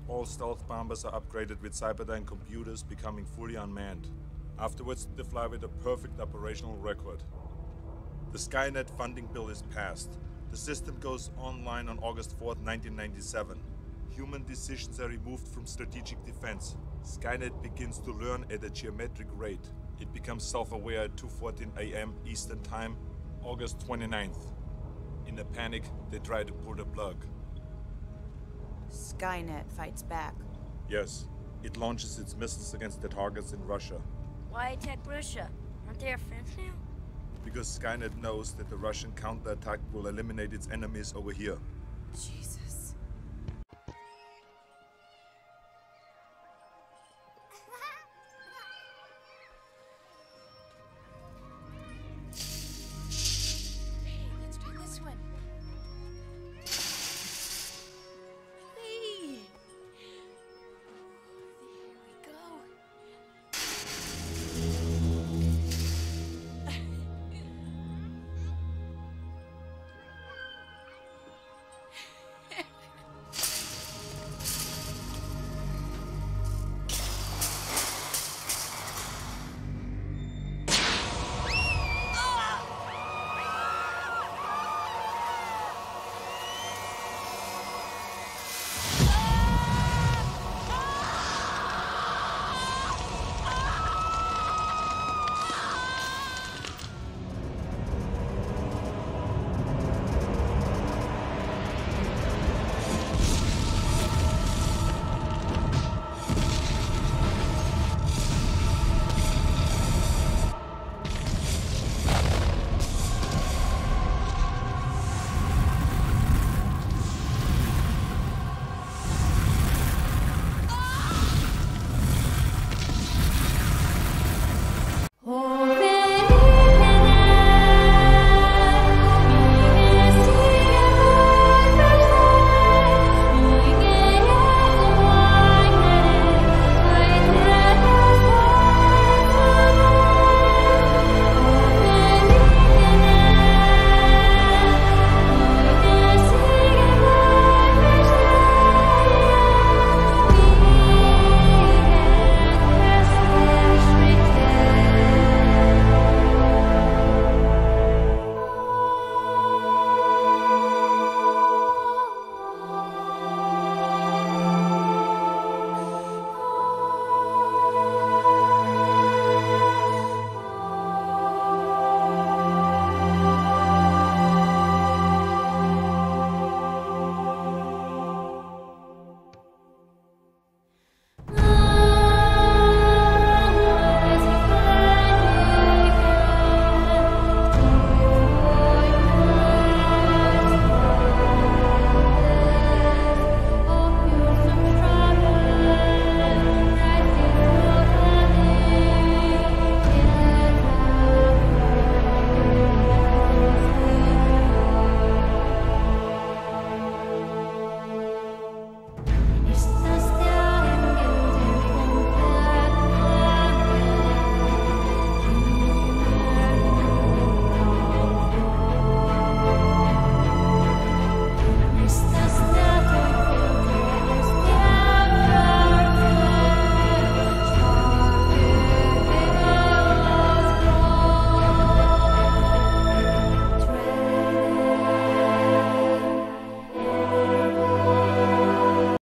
All stealth bombers are upgraded with Cyberdyne computers, becoming fully unmanned. Afterwards, they fly with a perfect operational record. The Skynet funding bill is passed. The system goes online on August 4th, 1997. Human decisions are removed from strategic defense. Skynet begins to learn at a geometric rate. It becomes self-aware at 2:14 a.m. Eastern Time, August 29th. In a panic, they try to pull the plug. Skynet fights back. Yes, it launches its missiles against the targets in Russia. Why attack Russia? Aren't they our friends now? Because Skynet knows that the Russian counterattack will eliminate its enemies over here. Jesus.